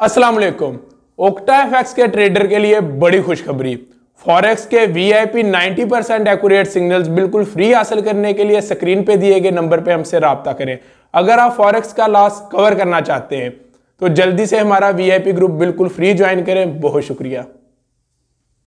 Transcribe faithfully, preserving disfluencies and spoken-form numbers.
अस्सलाम वालेकुम। ओक्टाफैक्स के ट्रेडर के लिए बड़ी खुशखबरी। फॉरेक्स के वीआईपी नब्बे परसेंट एक्यूरेट सिग्नल्स बिल्कुल फ्री हासिल करने के लिए स्क्रीन पे दिए गए नंबर पे हमसे राब्ता करें। अगर आप फॉरेक्स का लॉस कवर करना चाहते हैं तो जल्दी से हमारा वीआईपी ग्रुप बिल्कुल फ्री ज्वाइन करें। बहुत शुक्रिया।